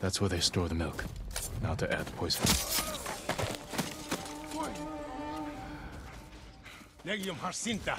That's where they store the milk. Now to add the poison. Legium Harsinta.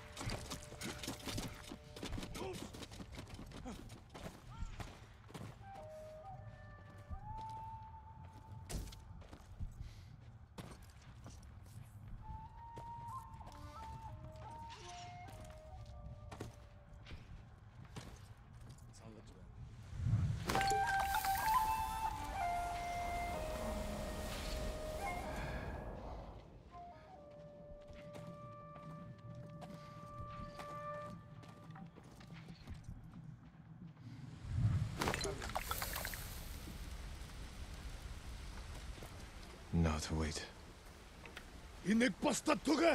Now to wait. Inek basta togar.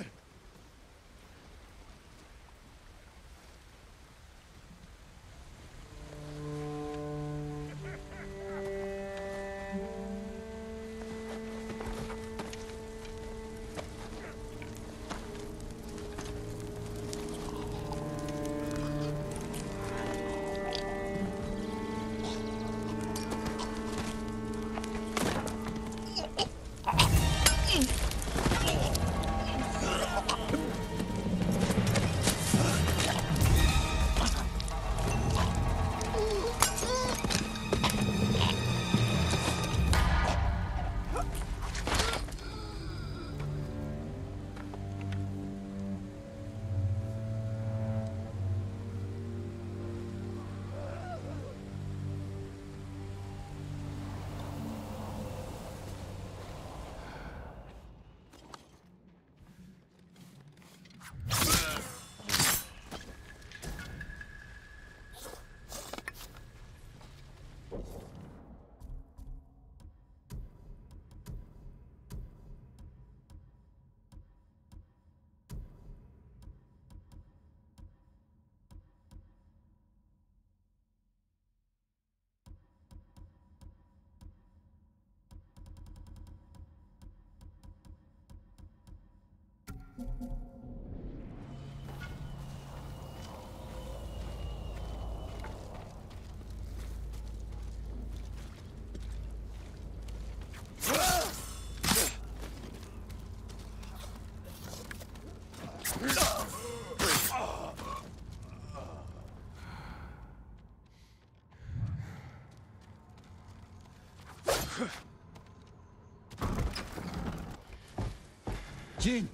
Jin!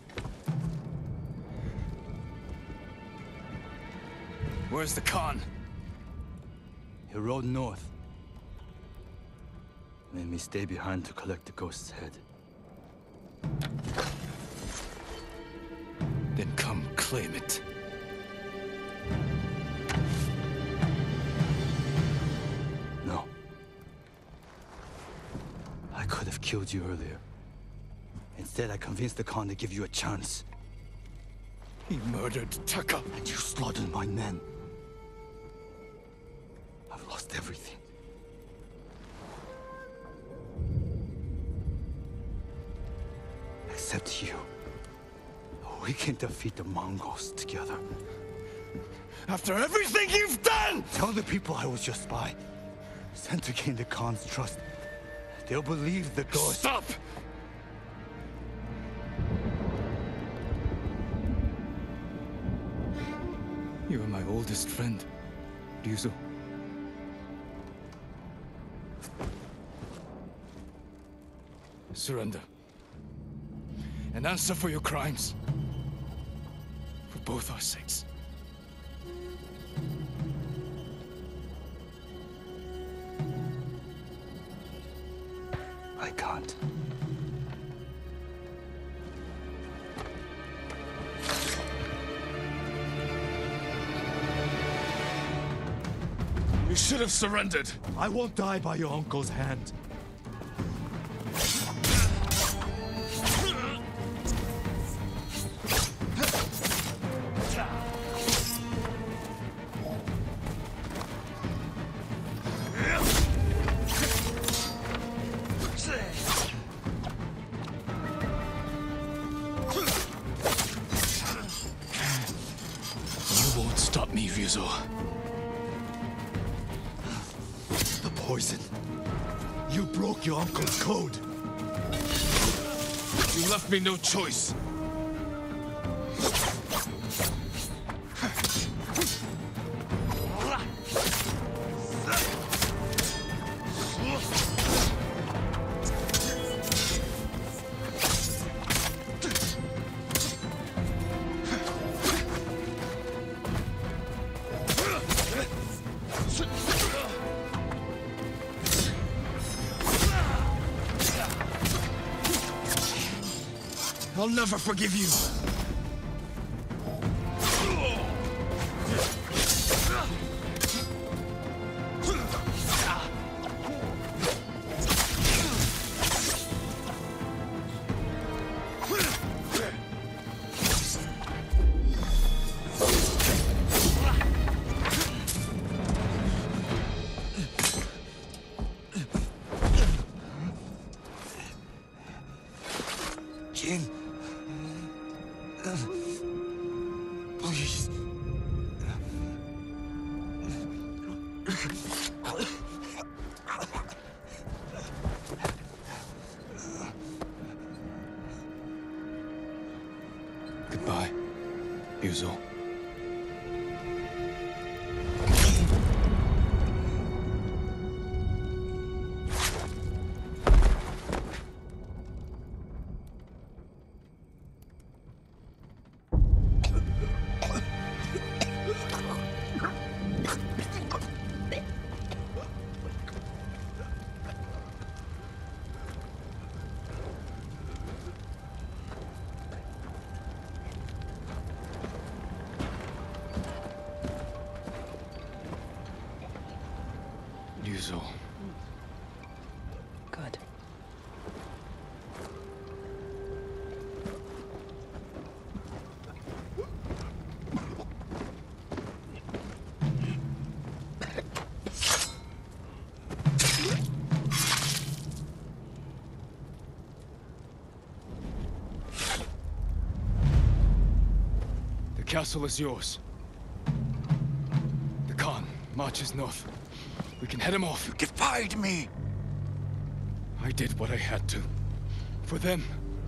Where's the Khan? He rode north. Made me stay behind to collect the ghost's head. Then come claim it. No. I could have killed you earlier. Instead, I convinced the Khan to give you a chance. He murdered Taka. And you slaughtered my men. I've lost everything. Except you. We can defeat the Mongols together. After everything you've done! Tell the people I was your spy. Sent to gain the Khan's trust. They'll believe the ghost. Stop! You are my oldest friend, Ryuzo. Surrender. And answer for your crimes. For both our sakes. I can't. You should have surrendered. I won't die by your uncle's hand. You won't stop me, Ryuzo. The poison. You broke your uncle's code. You left me no choice. I'll never forgive you. Jin. Please. Goodbye, Yuzo. Yuzo. Good. The castle is yours. The Khan marches north. We can head him off. You defied me. I did what I had to. For them.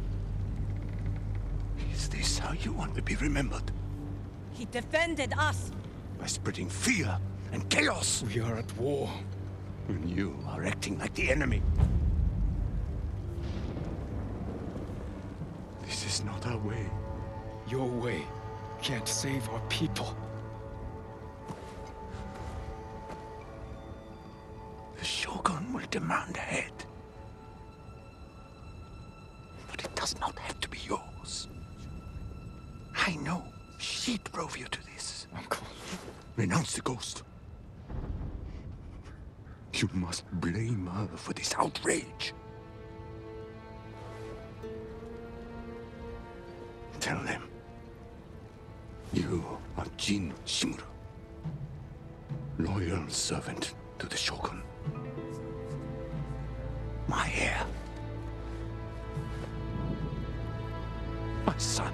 Is this how you want to be remembered? He defended us. By spreading fear and chaos. We are at war. And you are acting like the enemy. This is not our way. Your way can't save our people. The Shogun will demand a head. But it does not have to be yours. I know she drove you to this. Uncle. Renounce the ghost. You must blame her for this outrage. Tell them. You are Jin Shimura. Loyal servant to the Shogun. My heir. My son.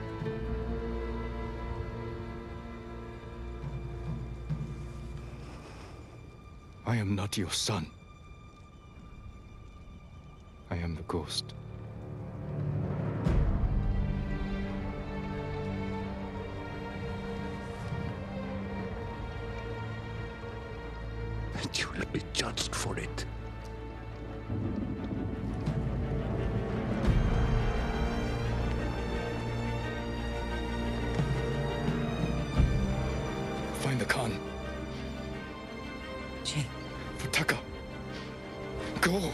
I am not your son. I am the ghost. And you will be judged for it. Find the Khan. Jin. Futaka. Go.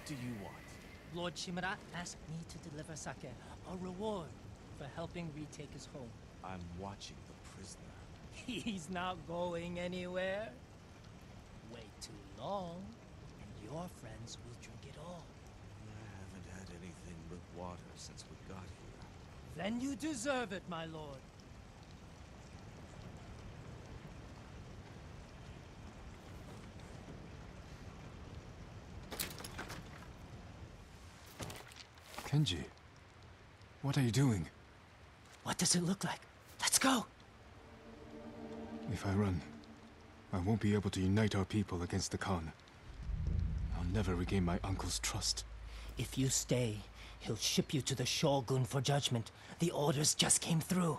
What do you want? Lord Shimura asked me to deliver Sake, a reward for helping retake his home. I'm watching the prisoner. He's not going anywhere. Wait too long, and your friends will drink it all. I haven't had anything but water since we got here. Then you deserve it, my lord. Kenji, what are you doing? What does it look like? Let's go! If I run, I won't be able to unite our people against the Khan. I'll never regain my uncle's trust. If you stay, he'll ship you to the Shogun for judgment. The orders just came through.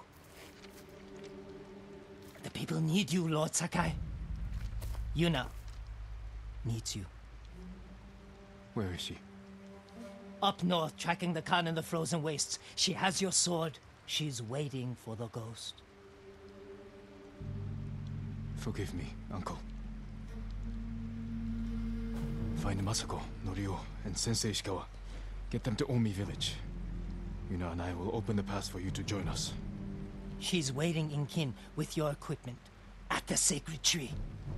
The people need you, Lord Sakai. Yuna needs you. Where is she? Up north, tracking the Khan in the frozen wastes. She has your sword. She's waiting for the ghost. Forgive me, uncle. Find Masako, Norio, and Sensei Ishikawa. Get them to Omi village. Yuna and I will open the pass for you to join us. She's waiting in Kin with your equipment at the sacred tree.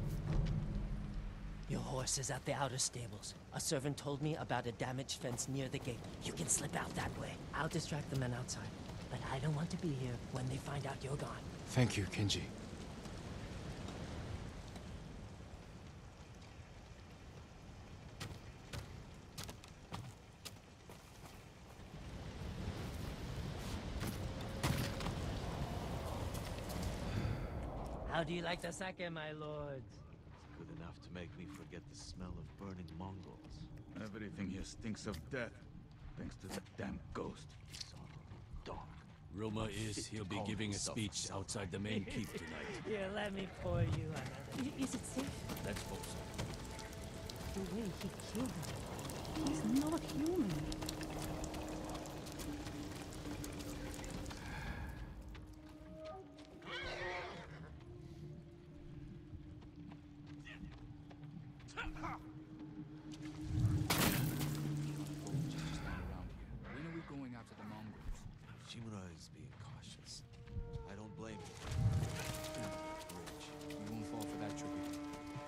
Your horse is at the outer stables. A servant told me about a damaged fence near the gate. You can slip out that way. I'll distract the men outside. But I don't want to be here when they find out you're gone. Thank you, Kenji. How do you like the sake, my lords? Good enough to make me forget the smell of burning Mongols. Everything here stinks of death, thanks to that damn ghost. Dog. Rumor is he'll be giving a speech outside the main keep tonight. Here, let me pour you another. Is it safe? Let's hope so. The way he killed him. He's not human. When are we going after the Mongols? Shimura is being cautious. I don't blame him. You won't fall for that trick again.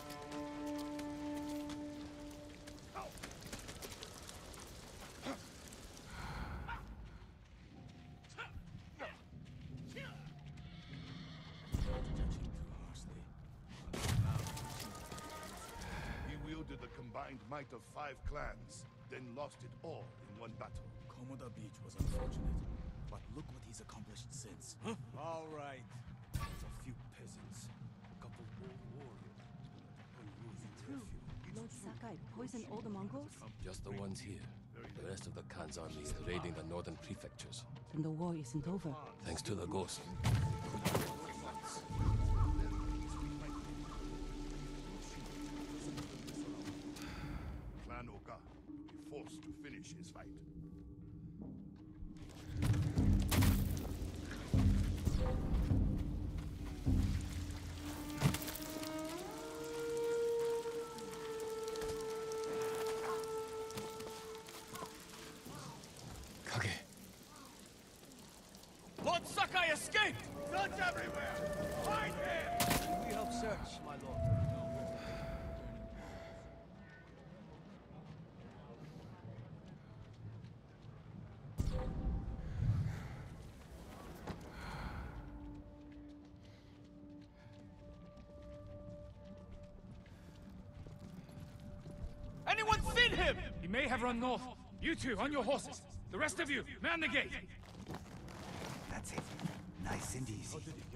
He wielded the combined might of 5 clans, then lost it all in one battle. Komoda Beach was unfortunate, but look what he's accomplished since. All right. A few peasants, a couple old warriors, a losing True. Lord Sakai poisoned all the Mongols? Just the ones here. The rest of the Khan's army is raiding the northern prefectures. Then the war isn't over. Thanks to the ghost. Clan Oka will be forced to finish his fight. Kage. Lord Sakai escaped! Guns everywhere! Find him! We help search, my lord. Anyone seen him? He may have run north. You two, on your horses. The rest of you, man the gate. That's it. Nice and easy.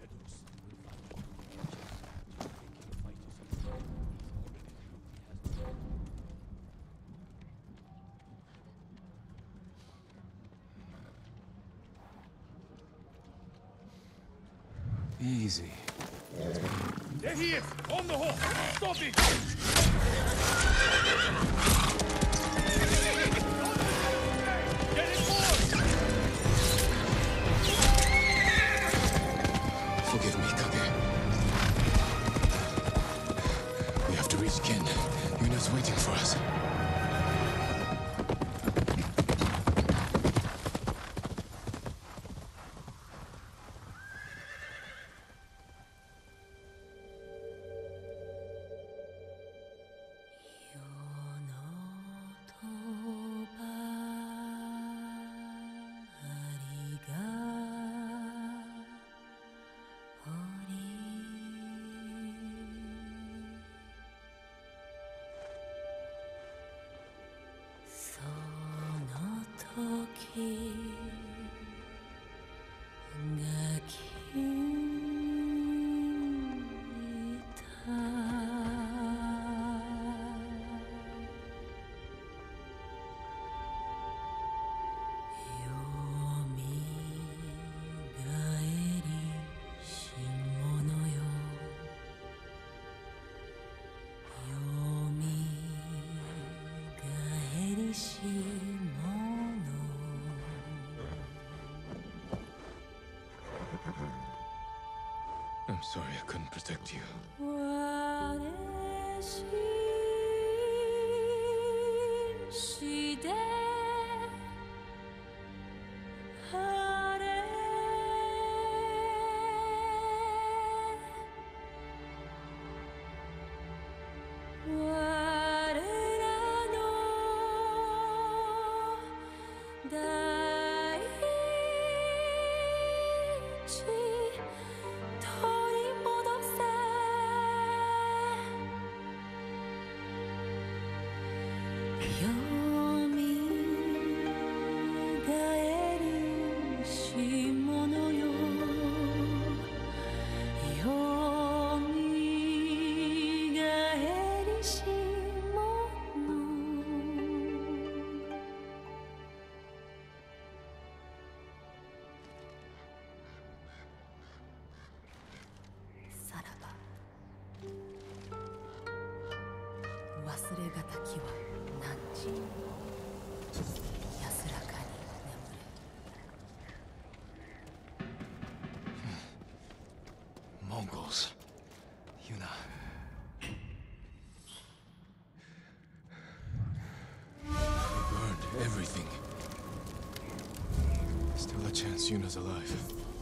Easy. There he is! On the horse! Stop it! Get it forward! Forgive me, Kage. We have to reach Kin. Yuna's waiting for us. I'm sorry I couldn't protect you. Mongols. Yuna. They burned everything. Still a chance Yuna's alive.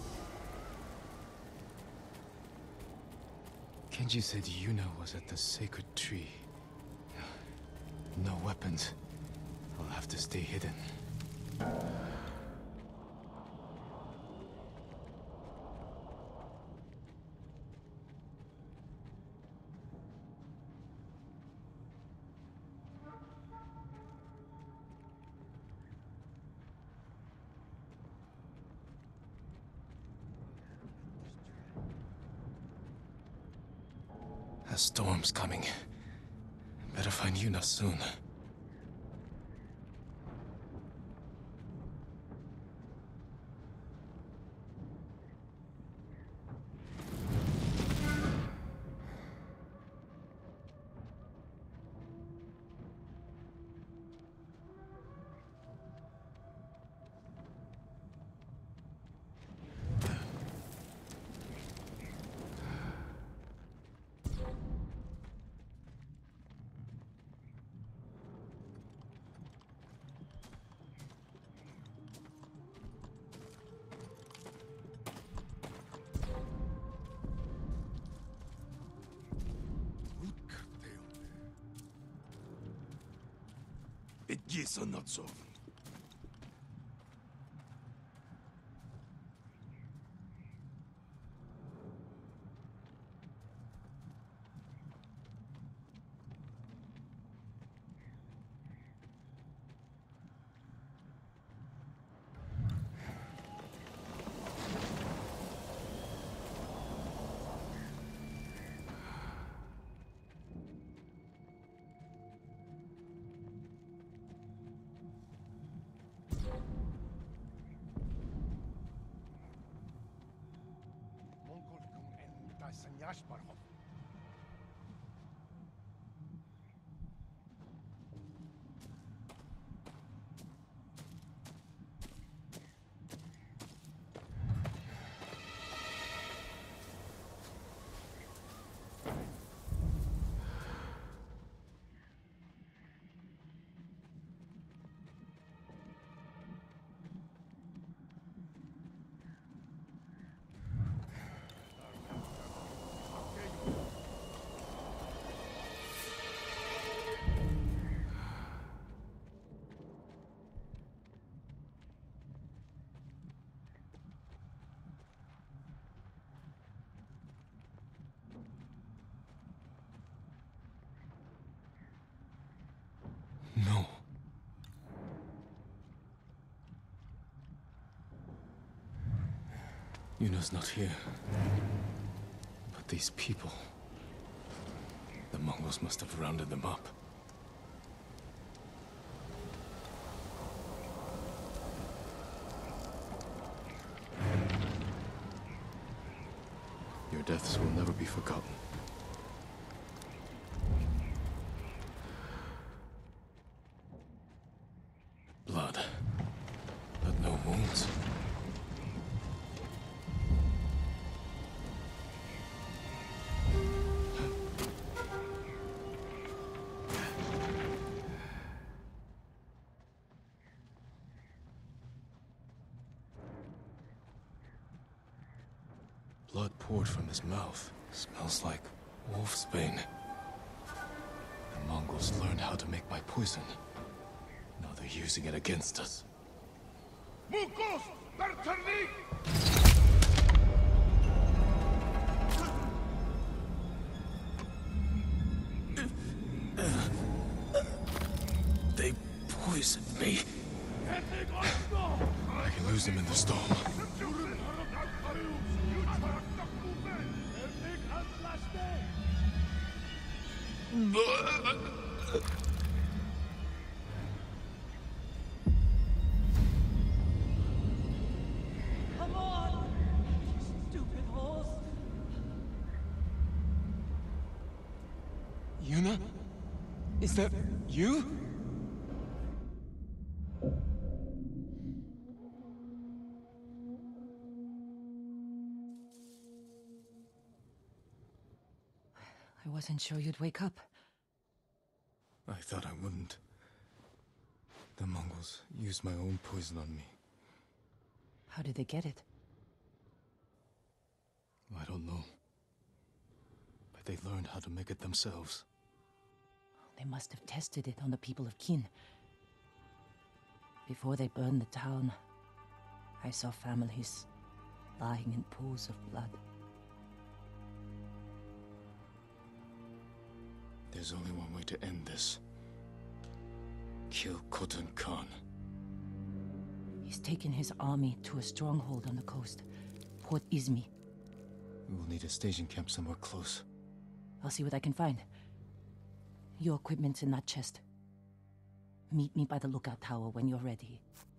Kenji said Yuna was at the sacred tree. No weapons. I'll have to stay hidden. A storm's coming. Better find Yuna soon. Yes or not so? Yashbarov. Yuna's not here. But these people... The Mongols must have rounded them up. Your deaths will never be forgotten. Blood, but no wounds. Blood poured from his mouth. Smells like wolf's bane. The Mongols learned how to make my poison. Now they're using it against us. Mukos! Berternik! They poisoned me. I can lose them in the storm. Come on! Stupid horse! Yuna? Is that you? I wasn't sure you'd wake up. I thought I wouldn't. The Mongols used my own poison on me. How did they get it? I don't know. But they learned how to make it themselves. They must have tested it on the people of Qin. Before they burned the town, I saw families lying in pools of blood. There's only one way to end this. Kill Khotun Khan. He's taken his army to a stronghold on the coast, Port Izmi. We will need a staging camp somewhere close. I'll see what I can find. Your equipment's in that chest. Meet me by the lookout tower when you're ready.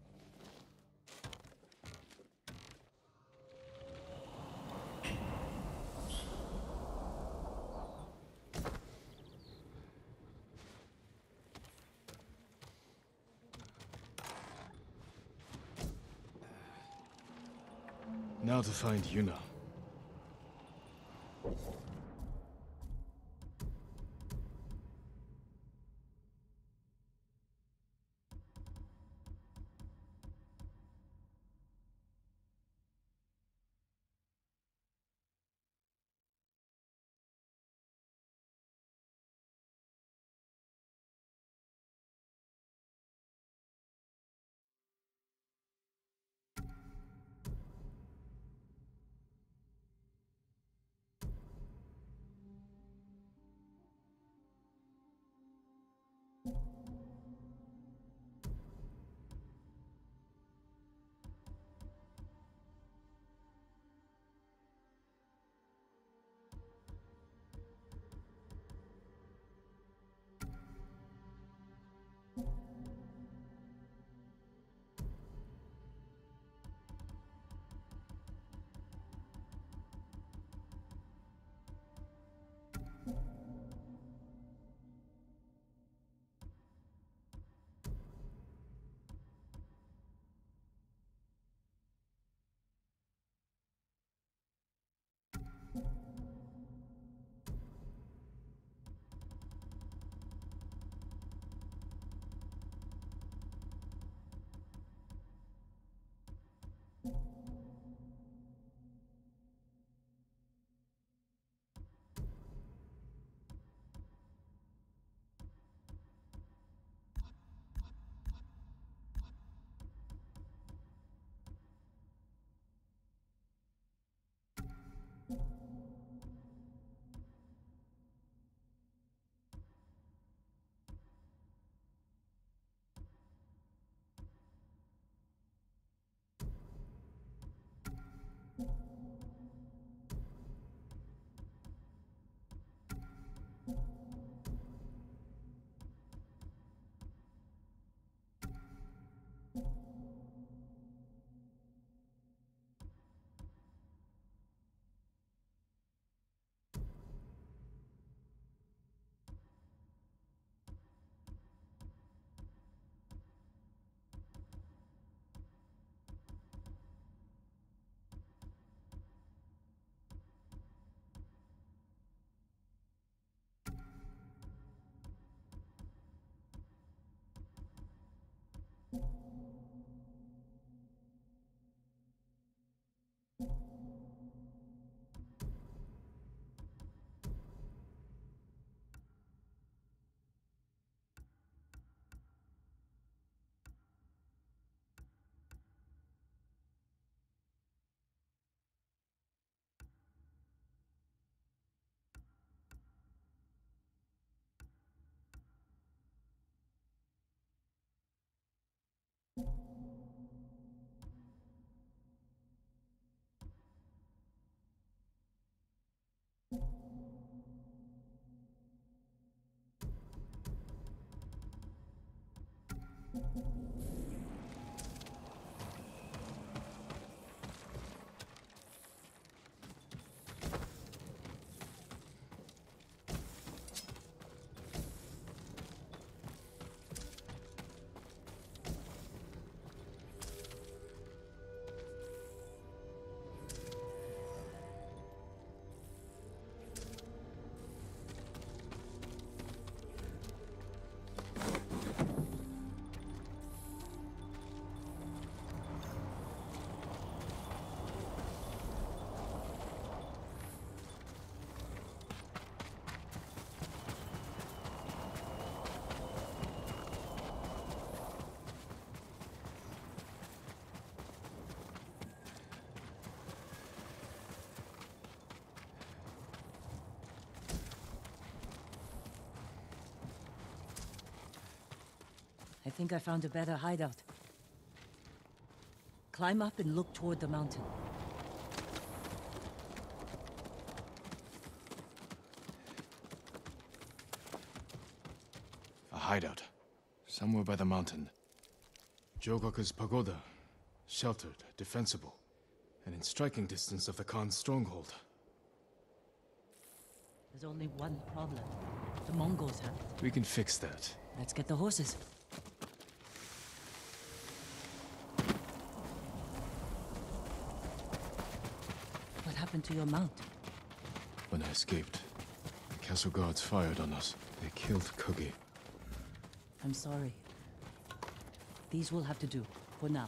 Now to find Yuna. think I found a better hideout. Climb up and look toward the mountain. A hideout. Somewhere by the mountain. Jogaku's pagoda. Sheltered, defensible. And in striking distance of the Khan's stronghold. There's only one problem. The Mongols have it. We can fix that. Let's get the horses. What happened to your mount? When I escaped, the castle guards fired on us. They killed Kogi. I'm sorry. These will have to do, for now.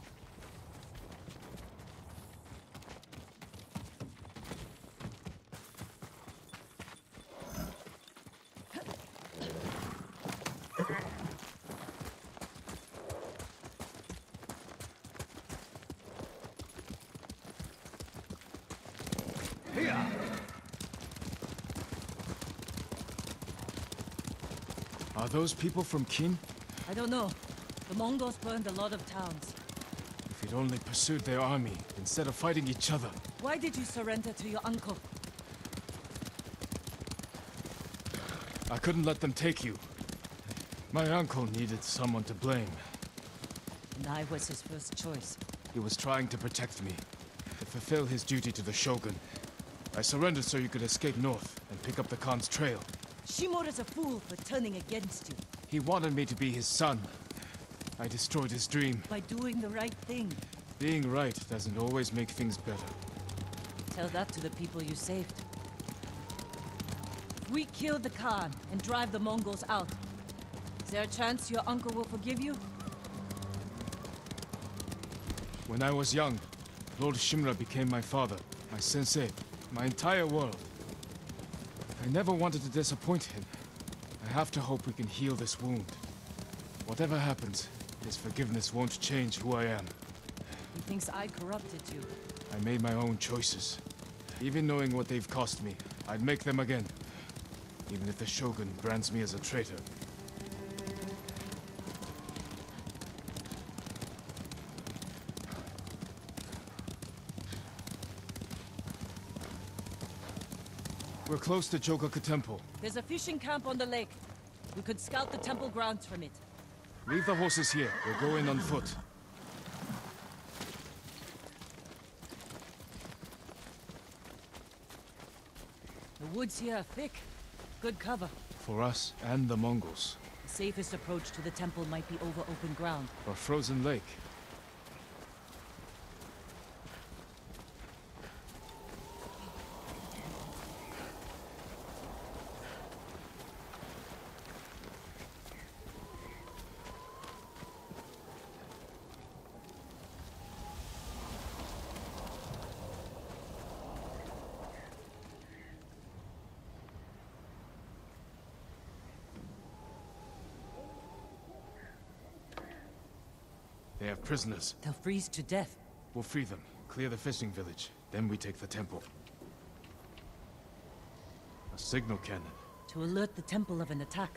Are those people from Qin? I don't know. The Mongols burned a lot of towns. If you'd only pursued their army, instead of fighting each other. Why did you surrender to your uncle? I couldn't let them take you. My uncle needed someone to blame. And I was his first choice. He was trying to protect me, to fulfill his duty to the Shogun. I surrendered so you could escape north and pick up the Khan's trail. Shimura's a fool for turning against you. He wanted me to be his son. I destroyed his dream. By doing the right thing. Being right doesn't always make things better. Tell that to the people you saved. If we kill the Khan and drive the Mongols out, is there a chance your uncle will forgive you? When I was young, Lord Shimura became my father, my sensei, my entire world. I never wanted to disappoint him. I have to hope we can heal this wound. Whatever happens, his forgiveness won't change who I am. He thinks I corrupted you. I made my own choices. Even knowing what they've cost me, I'd make them again. Even if the Shogun brands me as a traitor. We're close to Jogaku Temple. There's a fishing camp on the lake. We could scout the temple grounds from it. Leave the horses here. We'll go in on foot. The woods here are thick. Good cover. For us and the Mongols. The safest approach to the temple might be over open ground. Or frozen lake. They have prisoners. They'll freeze to death. We'll free them, clear the fishing village, then we take the temple. A signal cannon. To alert the temple of an attack.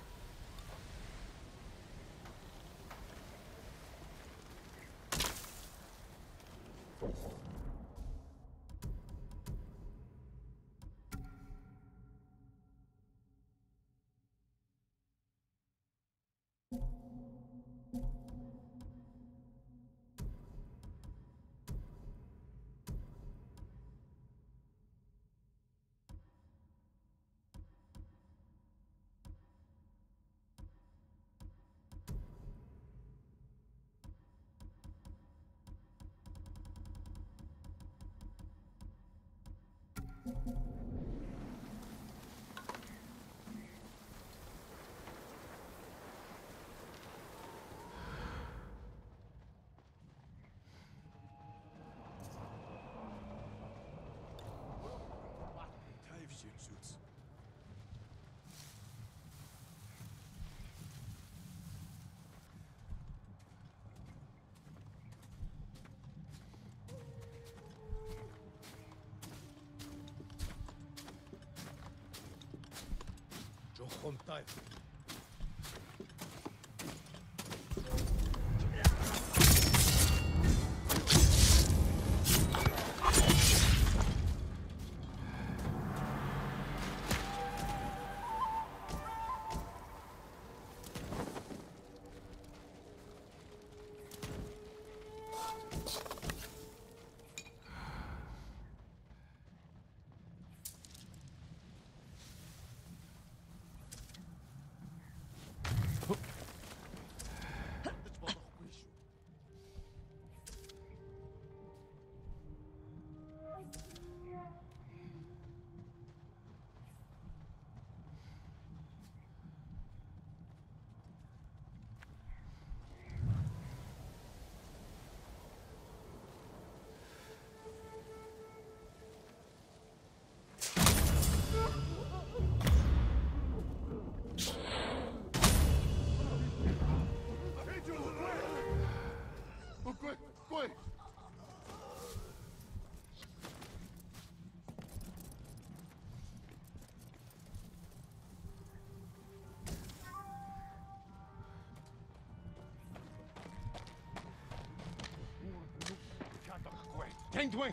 Tengdwing!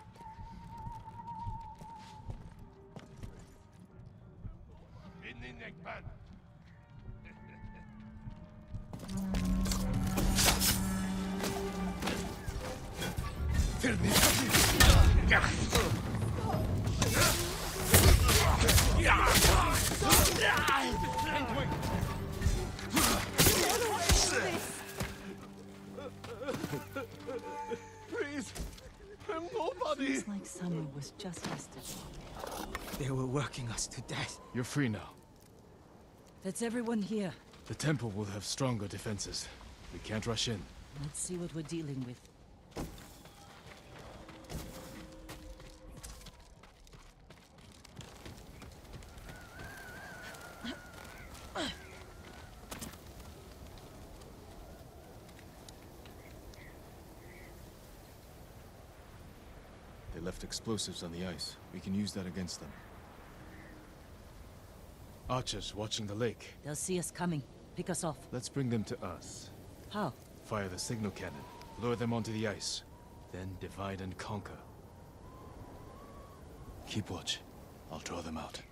Inninekban. Please! I'm nobody! Feels like summer was just yesterday. They were working us to death. You're free now. That's everyone here. The temple will have stronger defenses. We can't rush in. Let's see what we're dealing with. They left explosives on the ice. We can use that against them. Archers watching the lake. They'll see us coming. Pick us off. Let's bring them to us. How? Fire the signal cannon. Lure them onto the ice. Then divide and conquer. Keep watch. I'll draw them out.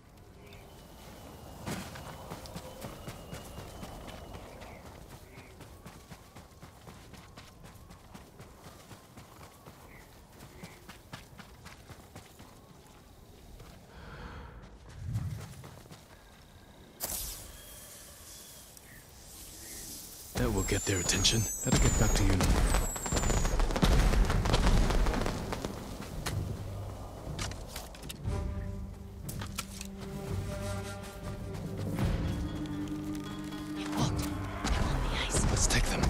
That will get their attention. Better get back to you now. It worked. They're on the ice. Let's take them.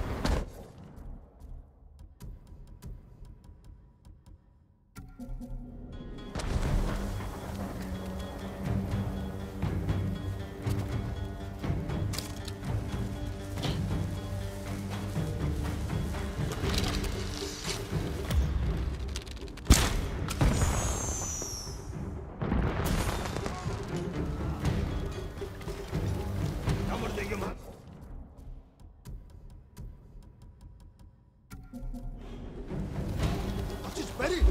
Ready?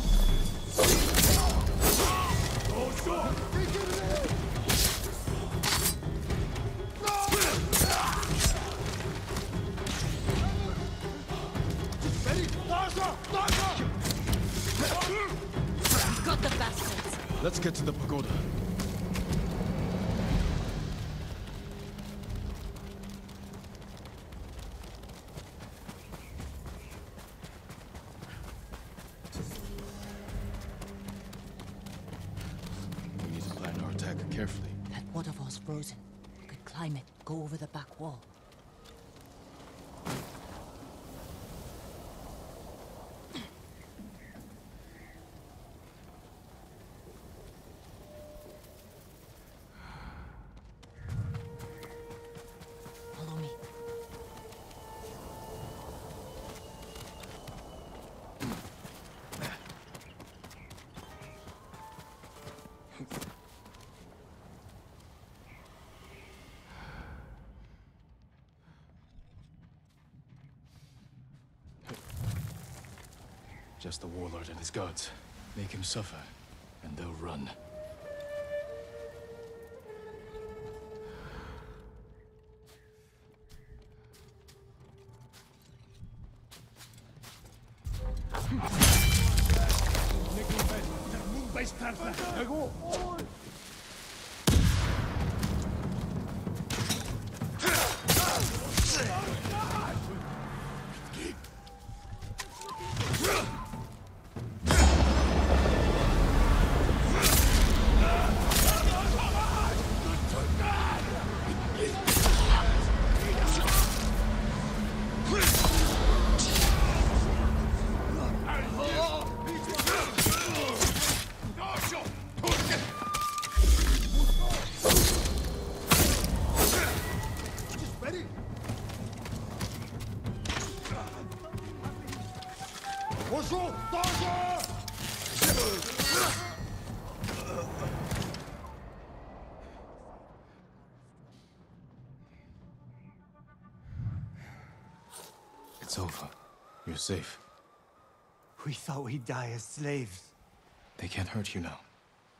Got the bastards. Let's get to the pagoda. We need to plan our attack carefully. That waterfall's frozen. We could climb it, go over the back wall. Follow me. Just the warlord and his guards. Make him suffer, and they'll run. It's over. You're safe. We thought we'd die as slaves. They can't hurt you now.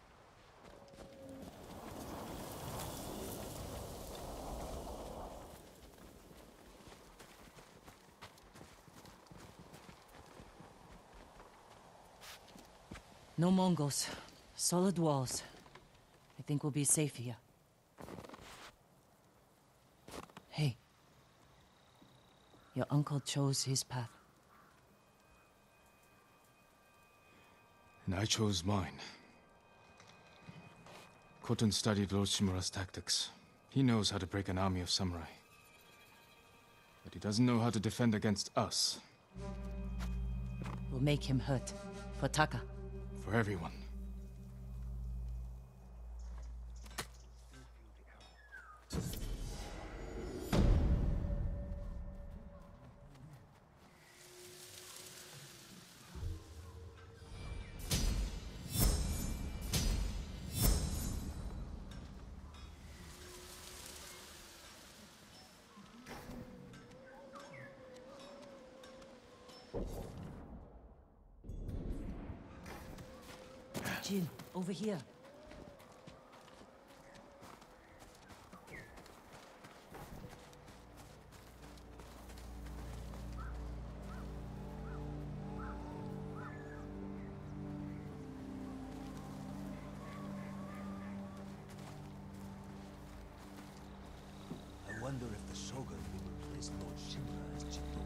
No Mongols. Solid walls. I think we'll be safe here. Hey. Your uncle chose his path. And I chose mine. Khotun studied Lord Shimura's tactics. He knows how to break an army of samurai. But he doesn't know how to defend against us. We'll make him hurt. For Taka. For everyone. Jin, over here. I wonder if the Shogun will replace Lord Shimura as Chito.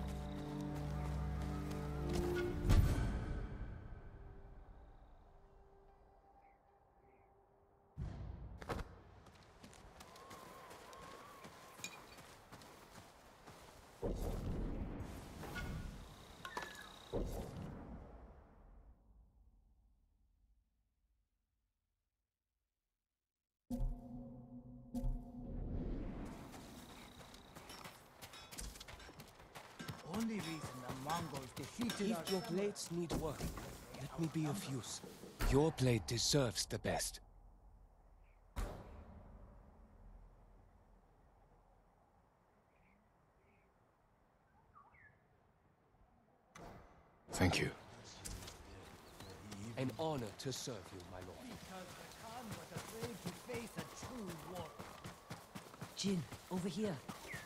Only reason the Mongols defeated If your blades need work, let me be of use. Your blade deserves the best. Thank you. An honor to serve you, my lord. Because the Khan was afraid to face a true war. Jin, over here.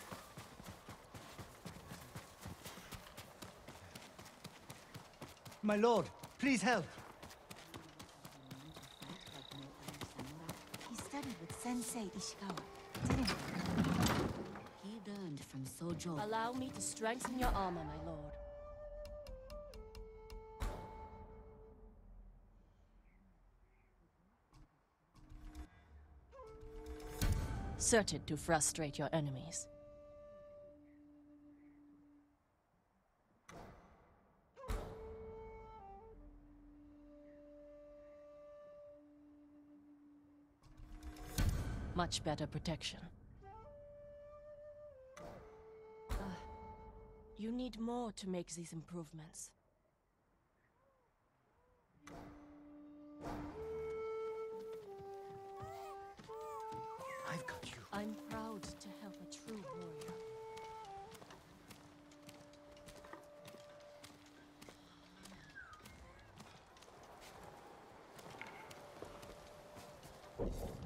My lord, please help. He studied with Sensei Ishikawa, didn't he? He learned from Sojo. Allow me to strengthen your armor, my lord. Certain to frustrate your enemies. Much better protection. You need more to make these improvements. I've got you. I'm proud to help a true warrior.